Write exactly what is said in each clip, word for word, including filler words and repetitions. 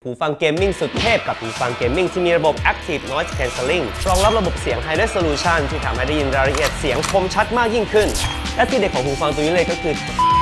หูฟังเกมมิ่งสุดเทพกับหูฟังเกมมิ่งที่มีระบบ Active Noise Cancelling รองรับระบบเสียง High Resolution ที่ทำให้ได้ยินรายละเอียดเสียงคมชัดมากยิ่งขึ้นและที่เด็ดของหูฟังตัวนี้เลยก็คือ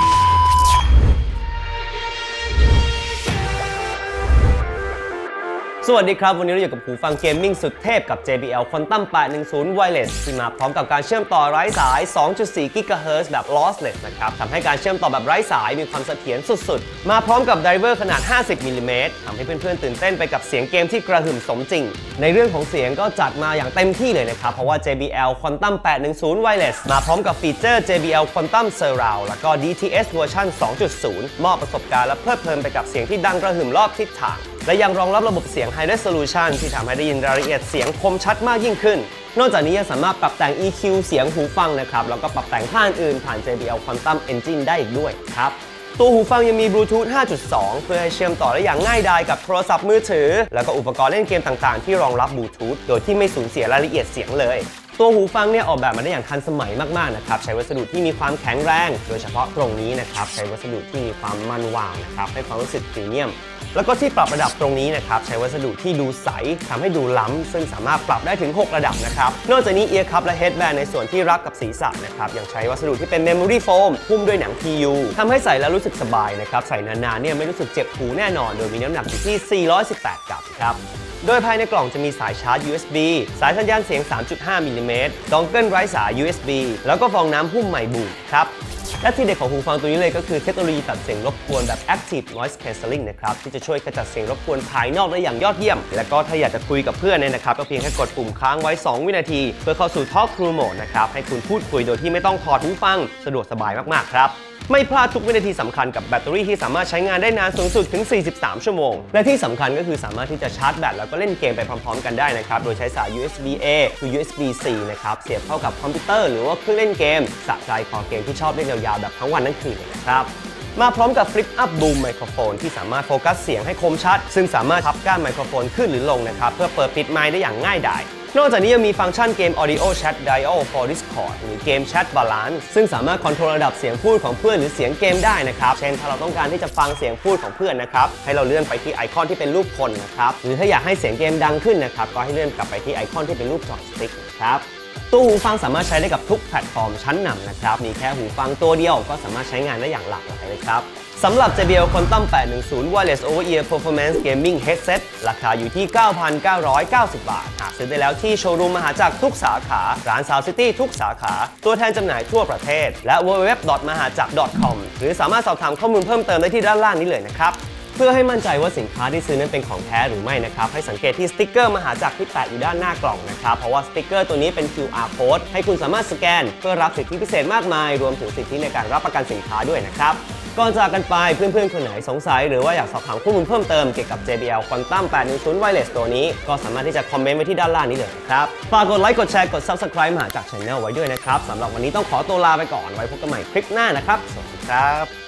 สวัสดีครับวันนี้เราอยู่กับหูฟังเกมมิ่งสุดเทพกับ เจ บี แอล Quantum แปดหนึ่งศูนย์ Wireless ที่มาพร้อมกับการเชื่อมต่อไร้สาย สองจุดสี่ กิกะเฮิรตซ์ แบบ lossless นะครับทำให้การเชื่อมต่อแบบไร้สายมีความเสถียรสุดๆมาพร้อมกับไดรเวอร์ขนาดห้าสิบมิลลิเมตรทำให้เพื่อนๆตื่นเต้นไปกับเสียงเกมที่กระหึ่มสมจริงในเรื่องของเสียงก็จัดมาอย่างเต็มที่เลยนะครับเพราะว่า เจ บี แอล Quantum แปดหนึ่งศูนย์ Wireless มาพร้อมกับฟีเจอร์ เจ บี แอล Quantum Surround แล้วก็ ดี ที เอส เวอร์ชัน สองจุดศูนย์ มอบประสบการณ์และเพลิดเพลินไปกับเสียงที่ดังกระหึ่มรอบทิศทางและยังรองรับระบบเสียง High Resolution ที่ทำให้ได้ยินรายละเอียดเสียงคมชัดมากยิ่งขึ้นนอกจากนี้ยังสามารถปรับแต่ง อี คิว เสียงหูฟังนะครับแล้วก็ปรับแต่งค่าอื่นผ่าน เจ บี แอล Quantum Engine ได้อีกด้วยครับตัวหูฟังยังมี Bluetooth ห้าจุดสอง เพื่อให้เชื่อมต่อได้อย่างง่ายดายกับโทรศัพท์มือถือแล้วก็อุปกรณ์เล่นเกมต่างๆที่รองรับ Bluetooth โดยที่ไม่สูญเสียรายละเอียดเสียงเลยตัวหูฟังเนี่ยออกแบบมาได้อย่างทันสมัยมากๆนะครับใช้วัสดุที่มีความแข็งแรงโดยเฉพาะตรงนี้นะครับใช้วัสดุที่มีความมันวาวนะครับให้ความรู้สึกพรีเมียมแล้วก็ที่ปรับระดับตรงนี้นะครับใช้วัสดุที่ดูใสทำให้ดูล้ำซึ่งสามารถปรับได้ถึงหกระดับนะครับนอกจากนี้เอียร์คัพและเฮดแบนด์ในส่วนที่รับกับศีรษะนะครับยังใช้วัสดุที่เป็นเมมโมรี่โฟมหุ้มด้วยหนัง พี ยู ทำให้ใส่แล้วรู้สึกสบายนะครับใส่นานๆเนี่ยไม่รู้สึกเจ็บหูแน่นอนโดยมีน้ำหนักอยู่ที่สี่ร้อยสิบแปดกรัมครับโดยภายในกล่องจะมีสายชาร์จ ยู เอส บี สายสัญญาณเสียง สามจุดห้า มิลลิเมตรดองเกิลไร้สาย ยู เอส บี แล้วก็ฟองน้ำหุ้มใหม่บูมครับและที่เด็ดของหูฟังตัวนี้เลยก็คือเทคโนโลยีตัดเสียงรบกวนแบบ Active Noise Cancelling นะครับที่จะช่วยขจัดเสียงรบกวนภายนอกได้อย่างยอดเยี่ยมและก็ถ้าอยากจะคุยกับเพื่อนเนี่ยนะครับก็เพียงแค่กดปุ่มค้างไว้สองวินาทีเพื่อเข้าสู่ Talk Through Mode นะครับให้คุณพูดคุยโดยที่ไม่ต้องถอดหูฟังสะดวกสบายมากๆครับไม่พลาดทุกวินาทีสำคัญกับแบตเตอรี่ที่สามารถใช้งานได้นานสูงสุดถึงสี่สิบสามชั่วโมงและที่สำคัญก็คือสามารถที่จะชาร์จแบตแล้วก็เล่นเกมไปพร้อมๆกันได้นะครับโดยใช้สาย ยู เอส บี เอ หรือ ยู เอส บี ซี นะครับเสียบเข้ากับคอมพิวเตอร์หรือว่าเครื่องเล่นเกมสะใจคอเกมที่ชอบเล่นยาวๆแบบทั้งวันทั้งคืนเลยนะครับมาพร้อมกับ Flip Up Boom ไมโครโฟนที่สามารถโฟกัสเสียงให้คมชัดซึ่งสามารถพับก้านไมโครโฟนขึ้นหรือลงนะครับเพื่อเปิดปิดไมค์ได้อย่างง่ายดายนอกจากนี้ยังมีฟังก์ชันเกม Audio Chat Dial for Discord หรือเกม Chat Balance ซึ่งสามารถคอนโทรลระดับเสียงพูดของเพื่อนหรือเสียงเกมได้นะครับเช่นถ้าเราต้องการที่จะฟังเสียงพูดของเพื่อนนะครับให้เราเลื่อนไปที่ไอคอนที่เป็นรูปคนนะครับหรือถ้าอยากให้เสียงเกมดังขึ้นนะครับก็ให้เลื่อนกลับไปที่ไอคอนที่เป็นรูปจอยสติ๊กนะครับตัวหูฟังสามารถใช้ได้กับทุกแพลตฟอร์มชั้นนำนะครับมีแค่หูฟังตัวเดียวก็สามารถใช้งานได้อย่างหลากหลายเลยครับสำหรับ เจ บี แอล Quantum แปดหนึ่งศูนย์ Wireless Over-Ear Performance Gaming Headset ราคาอยู่ที่ เก้าพันเก้าร้อยเก้าสิบ บาทหาซื้อได้แล้วที่โชว์รูมมหาจักรทุกสาขาร้าน Sound City ทุกสาขาตัวแทนจำหน่ายทั่วประเทศและ ดับเบิลยู ดับเบิลยู ดับเบิลยู ดอท มหาจักร ดอท คอม หรือสามารถสอบถามข้อมูลเพิ่มเติมได้ที่ด้านล่างนี้เลยนะครับเพื่อให้มั่นใจว่าสินค้าที่ซื้อนั้นเป็นของแท้หรือไม่นะครับให้สังเกตที่สติ๊กเกอร์มหาจักรที่แปะอยู่ด้านหน้ากล่องนะครับเพราะว่าสติ๊กเกอร์ตัวนี้เป็น คิว อาร์ Code ให้คุณสามารถสแกนเพื่อรับสิทธิพิเศษมากมายรวมถึงสิทธิในการรับประกันสินค้าด้วยนะครับก่อนจากกันไปเพื่อนๆคนไหนสงสัยหรือว่าอยากสอบถามข้อมูลเพิ่มเติมเกี่ยวกับ เจ บี แอล Quantum แปดหนึ่งศูนย์ Wireless ตัวนี้ก็สามารถที่จะคอมเมนต์ไว้ที่ด้านล่างนี้เลยนะครับฝากกดไลค์กดแชร์กด Subscribe มหาจักร Channel ไว้ด้วยนะครับสำหรับวันนี้ต้องขอตัวลาไปก่อนไว้พบกันใหม่คลิปหน้านะครับสวัสดีครับ